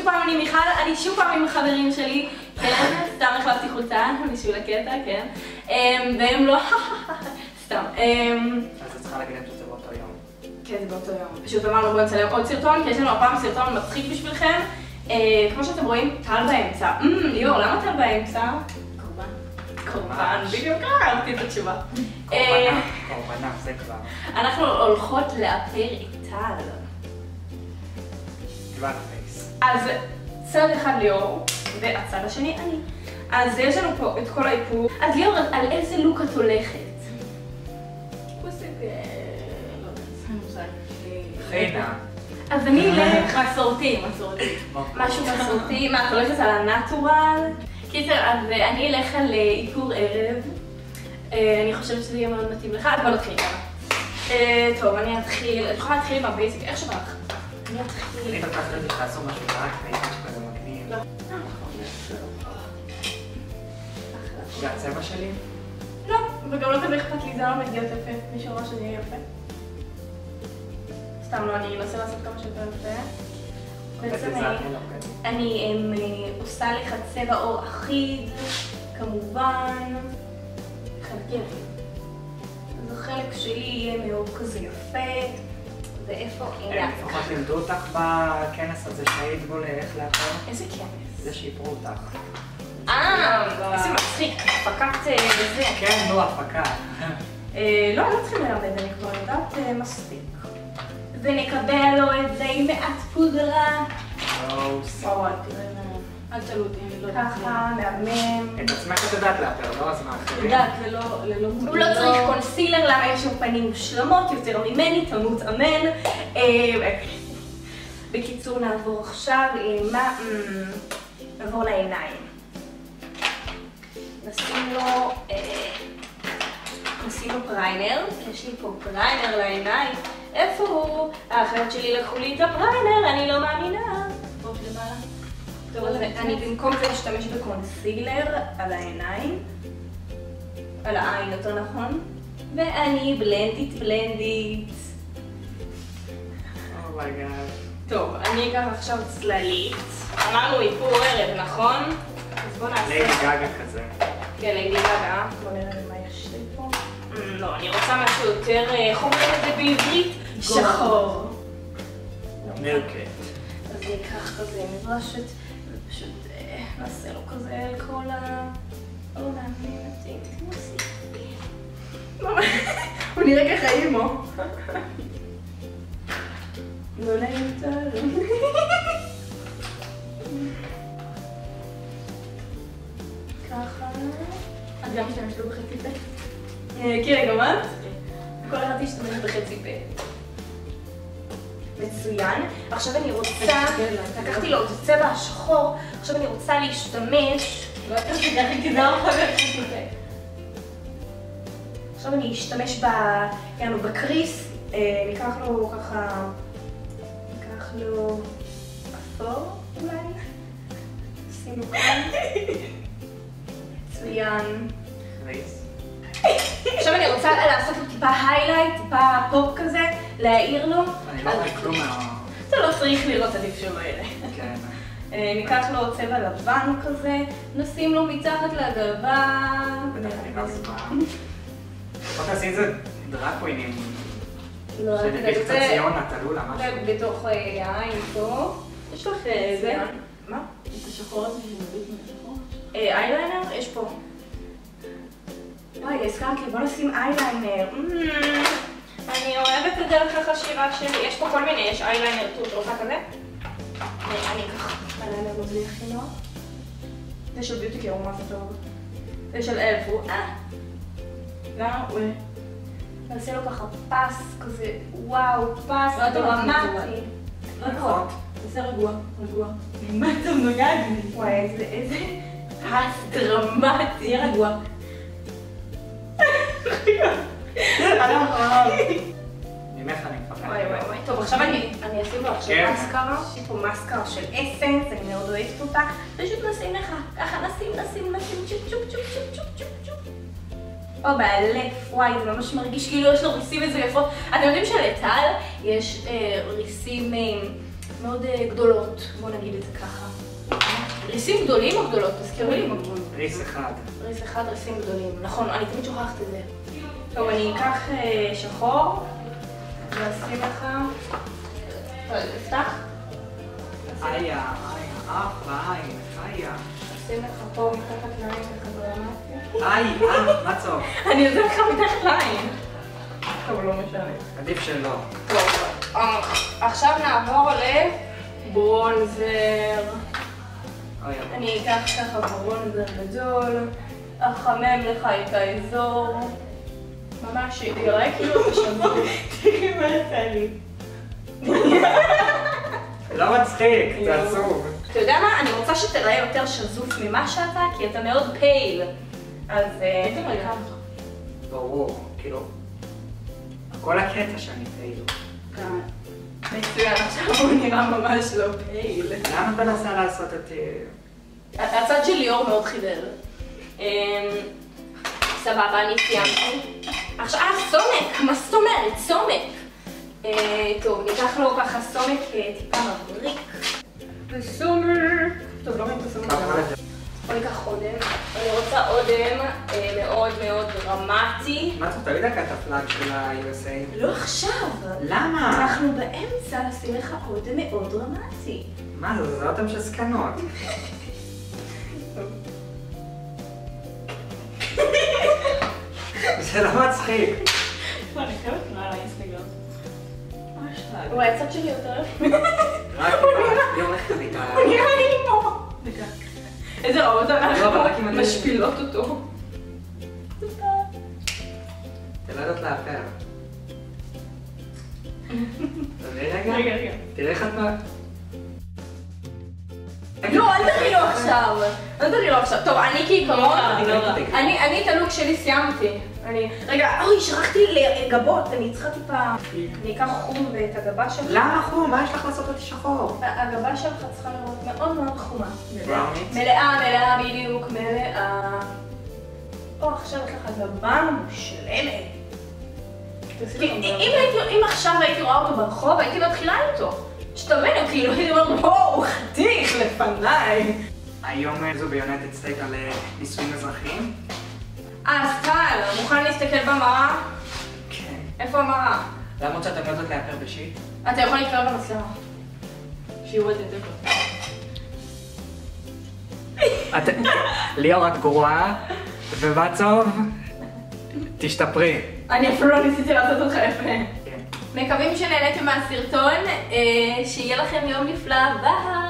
שוב פעם אני מיכל, אני שוב פעם עם החברים שלי, כן, סתם החלפתי חולצה, בשביל הקטע, כן, והם לא, סתם. אז את צריכה להגיד להם שזה באותו יום. כן, זה באותו יום. פשוט אמרנו בואו נצלם עוד סרטון, כי יש לנו הפעם סרטון מצחיק בשבילכם. כמו שאתם רואים, טל באמצע. ליאור, למה טל באמצע? קורבן, בדיוק אהבתי את התשובה. קורבנה, זה כבר. אנחנו הולכות לאפר את טל. כבר פייס. אז צד אחד ליאור, והצד השני אני. אז יש לנו פה את כל האיפור. אז ליאור, על איזה לוק את הולכת? חינה. אז אני אלך מסורתי. משהו מסורתי. מה, את הולכת על הנטורל? קיצר, אז אני אלך על איפור ערב. אני חושבת שזה יהיה מאוד מתאים לך, אז בוא נתחיל ככה. טוב, אני אתחיל. את יכולה להתחיל עם הבייסיק, איך שבא לך? אני אתחיל. אני בטח לא יודעת לעשות משהו רק והייתי שכזה מגניב. לא. זה הצבע שלי? לא, וגם לא תמיד אכפת לי, זה לא מגיע יפה. מישהו אמר שזה יהיה יפה. סתם לא, אני אנסה לעשות כמה שיותר יפה. בעצם אני עושה לך צבע אור אחיד, כמובן. חלקי יפה. אז החלק שלי יהיה מאוד כזה יפה. ואיפה? הנה. לפחות לימדו אותך בכנס הזה שהיית בו לאיך לאפר? איזה כנס? זה שיפרו אותך. איזה מצחיק, הפקת וזה. כן, נו, הפקה. לא, לא צריכים ללמד, אני כבר יודעת מספיק. ונקבל לו את זה עם מעט פודרה. וואו, אל תלו אותי, אני לא יודעת. ככה, מהמם. את עצמך את יודעת לאפר, לא? אז מה אחרים? יודעת, ללא מודלות. הוא לא צריך קונסילר, למה יש לו פנים מושלמות יותר ממני, תמות אמן. בקיצור, נעבור עכשיו מה? נעבור לעיניים. נשים לו פריינר, יש לי פה פריינר לעיניים. איפה הוא? האחרת שלי לקחו לי את הפריינר, אני לא מאמינה. פה למעלה. טוב, אז אני במקום זה אשתמש בקונסילר על העיניים. על העין יותר נכון. ואני בלנדית. אומייגאד. טוב, אני אקח עכשיו צללית. אמרנו איפור ערב, נכון? אז בוא נעשה... ליידי גגה כזה. כן, ליידי גגה. בוא נראה מה יש לי פה. לא, אני רוצה משהו יותר, איך אומרים את זה בעברית? שחור. מרקט. אז אני אקח כזה מברשת, ופשוט נעשה לו כזה על כל ה... או נעמין אותי, הוא נראה ככה אימו. לא נעים טל. ככה. את גם משתמשת לו בחצי פה? כן, גם את? כל אחד תשתמש בחצי פה. מצוין. עכשיו אני רוצה, לקחתי לו את הצבע השחור, עכשיו אני רוצה להשתמש, לא יודעת שככה כדאר לך בחצי פה. עכשיו אני אשתמש בקריס, ניקח לו ככה, ניקח לו אפור אולי, נשים לו כאן. מצוין. עכשיו אני רוצה לעשות לו טיפה היילייט, טיפה פופ כזה, להעיר לו. אני לא רואה כלום מה... אתה לא צריך לראות עדיף שלו אלה. כן. ניקח לו צבע לבן כזה, נשים לו מתחת לגבה. בוא תעשי את זה דרקווינים. לא, שנרגיש קצת ציונה, תלולה, משהו. בתוך העין פה. יש לך זה? מה? את השחור הזה שמביא מהשחור? אייליינר? יש פה. וואי, הזכרת לי, בוא נשים אייליינר. אני אוהבת את דרך החשיבה שלי. יש פה כל מיני, יש אייליינר טוט, רוצה כזה? אני אקח אייליינר מזליח הכי נוח. זה של ביוטי קר, הוא מה זה טוב. זה של אלף, הוא למה? נעשה לו ככה פס כזה, וואו, פס דרמטי. נכון. תעשה רגוע, רגוע. מה אתה נוגע לי? וואי, איזה פס דרמטי. תהיה רגוע. ממך אני מפחד. וואי וואי וואי. טוב, עכשיו אני אשים לו עכשיו מסקרה. יש לי פה מסקרה של אסנס, אני מאוד אוהבת אותה. פשוט נשים לך, ככה נשים, צ'ופ צ'ופ צ'ופ צ'ופ צ'ופ צ'ופ צ'ופ. או באלף, וואי, זה ממש מרגיש כאילו יש לו ריסים איזה יפות. אתם יודעים שלטל יש ריסים מאוד גדולות, בוא נגיד את זה ככה. ריסים גדולים או גדולות? תזכירו לי. ריס אחד. ריס אחד, ריסים גדולים. נכון, אני תמיד שוכחת את זה. טוב, אני אקח שחור, ואשים לך... תפתח. איה, אף ועין, איה. שים לך פה מתחת לעין ככה דרמטי. מה צור? אני עוזר לך מתחת לעין. טוב, לא משנה. עדיף שלא. טוב, עכשיו נעבור לברונזר. אני אקח ככה ברונזר גדול, אחמם לך את האזור. ממש יראה כאילו אתה שבוע. תראי מה יצא לי. לא מצחיק, זה עצוב. אתה יודע מה? אני רוצה שתראה יותר שזוף ממה שאתה, כי אתה מאוד פייל. אז תראה. ברור, כאילו... כל הקטע שאני פייל. מצוין, עכשיו הוא נראה ממש לא פייל. למה אתה מנסה לעשות את... הצד של ליאור מאוד חיבר. סבבה, אני סיימתי. עכשיו, סומק! מה זאת אומרת? סומק! טוב, ניקח לו ככה סומק טיפה מבריק. וסומק! טוב, לא ראיתי סומק. בוא ניקח אודם. אני רוצה אודם מאוד מאוד דרמטי. מה זאת? תמיד הקטע פלאג של ה-USA. לא עכשיו! למה? אנחנו באמצע לשים לך אודם מאוד דרמטי. מה זה? זה אודם של זקנות. זה לא מצחיק. אני חייבת תנועה על האינסטגרם. ממש טעג. וואי, הצד שלי יותר יפה. רק אם יום אחד איתה. הוא נראה לי פה. דקה. איזה רעות לא, אבל רק אם אנחנו אני- משפילות אותו. תן לדעת לאפר. תראי רגע. רגע. תראה איך את מה... לא, אל תראי לו עכשיו. אל תראי לו עכשיו. טוב, אני כעיקרון, אני את הלוק שלי סיימתי. רגע, אוי, שכחתי לגבות, אני צריכה טיפה... אני אקח חום ואת הגבה שלך. למה חום? מה יש לך לעשות אותי שחור? הגבה שלך צריכה לראות מאוד מאוד חומה. בראונית? מלאה בדיוק, מלאה. עכשיו יש לך גבה מושלמת. אם עכשיו הייתי רואה אותו ברחוב, הייתי מתחילה איתו. שתבין, כאילו, הייתי אומרת, וואו, חתיך לפניי. היום זו ביונטד סטייט על נישואים אזרחיים? סטייל, מוכן להסתכל במראה? כן. איפה המראה? למרות שאתם יודעות לאפר בשיט? אתה יכול להתקרב למצלמה. שיעור את זה. ליאור את גרועה, ובצוב, תשתפרי. אני אפילו לא ניסיתי לעשות אותך יפה. כן. מקווים שנהניתם מהסרטון, שיהיה לכם יום נפלא, ביי!